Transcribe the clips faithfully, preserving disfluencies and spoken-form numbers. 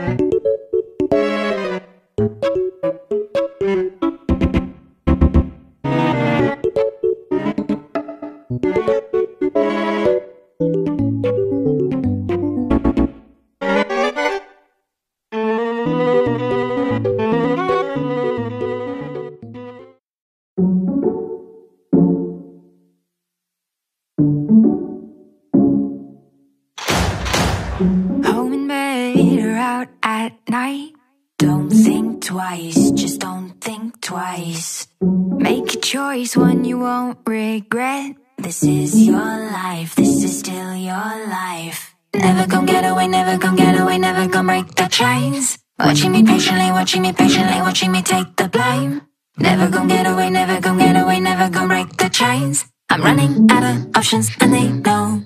Home and bed or out at night. Don't think twice, just don't think twice. Make a choice, one you won't regret. This is your life, this is still your life. Never gon' get away, never gon' get away, never gon' break the chains. Watching me patiently, watching me patiently, watching me take the blame. Never gon' get away, never gon' get away, never gon' break the chains. I'm running out of options and they know.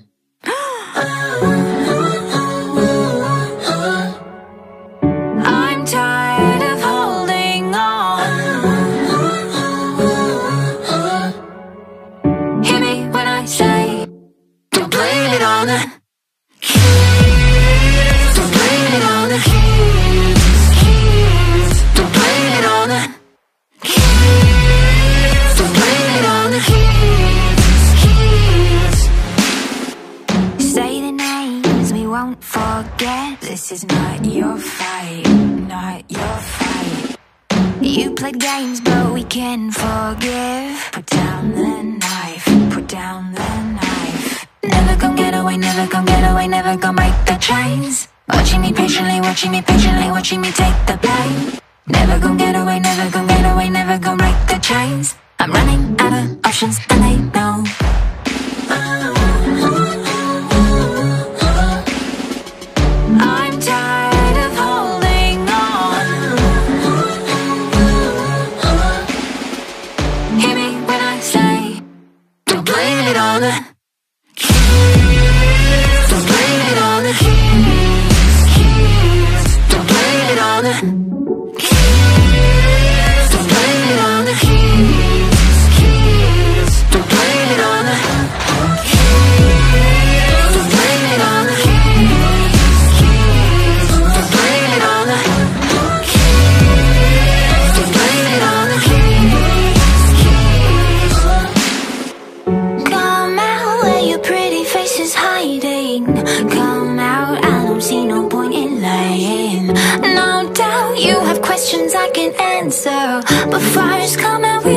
I'm tired of holding on. Hear me when I say, don't blame it on the keys. Don't blame it on the keys. Keys. Don't blame it on the keys. Don't blame it on the keys. Keys. Say the names we won't forget. This is not your fight, not your fight. You played games but we can forgive. Put down the knife, put down the knife. Never gon' get away, never gon' get away, never gon' break the chains. Watching me patiently, watching me patiently, watching me take the blame. Never gon' get away, never gon' get away, never gon' break the chains. I'm running out of options and they know. I'm tired of holding on. Hear me when I say, don't blame it on the keys. Don't blame it on the keys. Keys. Don't blame it on the keys. Don't blame it on the keys. Keys. Don't blame it on the keys. Don't blame it on the keys. Keys. Don't blame it on the keys. Don't blame it on the keys. Keys. Come out where your pretty face is hiding. Come out, I don't see no point in lying. No doubt you have questions I can answer, but first come out.